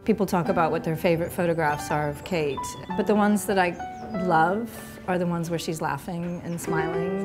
People talk about what their favorite photographs are of Kate, but the ones that I love are the ones where she's laughing and smiling